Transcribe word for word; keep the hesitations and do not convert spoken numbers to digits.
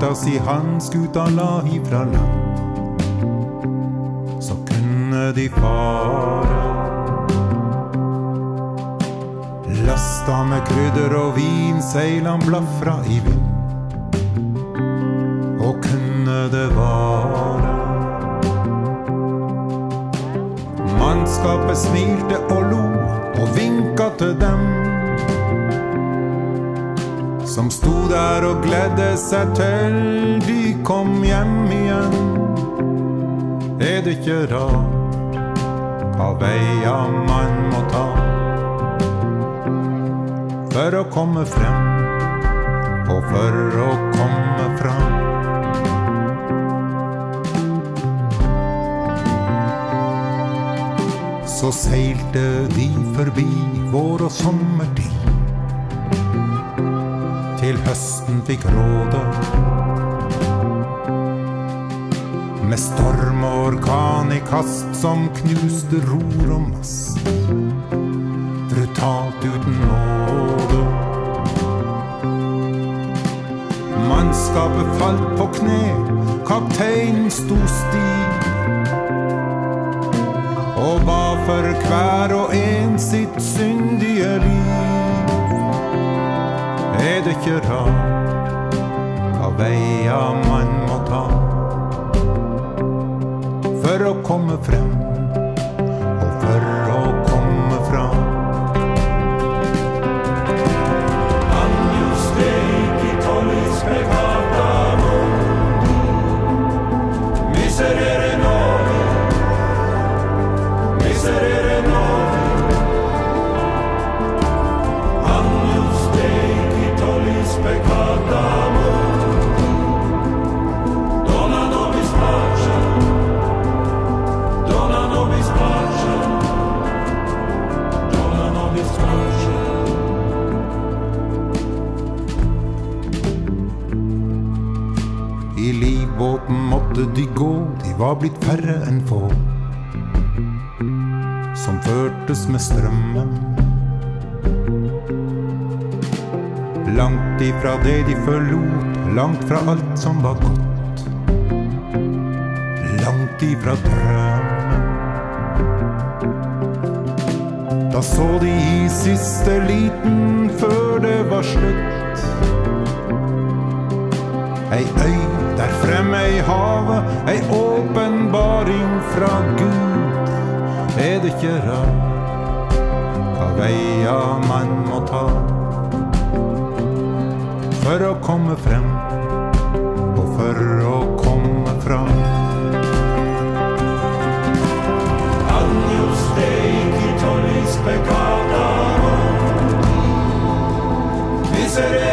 skuta si han skuta la ifra land, så kunne de fare. Lasta med krydder og vin, seilan blafra i vind, og kunne det vare. Mannskapet smilte og lo og vinka til dem som stod der og gledde seg til de kom hjem igjen. Er det ikke rart hva veier man må ta for å komme frem og for å komme fram? Så seilte de forbi vår og sommertid, til høsten fikk råde. Med storm og orkan i kast som knuste ror og mast, brutalt uten nåde. Mannskapet falt på kne, kapteinen sto stiv og ba for hver og en sitt syndige liv. Er det ikke rart hva veier man må ta for å komme frem og for å komme fram? Agnus Dei tollis peccata mundi, miserere nobis, miserere nobis. Agnus Dei tollis peccata mundi, dona nobis pacem, dona nobis pacem, dona nobis pacem. I livbåten måtte de gå, de var blitt færre enn få, som førtes med strømmen. Langt ifra det de forlot, langt fra alt som var godt, langt ifra drømmen. Da så de i siste liten før det var slutt, ei øy der fremme i havet, ei åpenbaring fra Gud. Er det ikke rart hva veier man må ta for å komme frem og for å komme fram? Agnus Dei tollis peccata mundi, miserere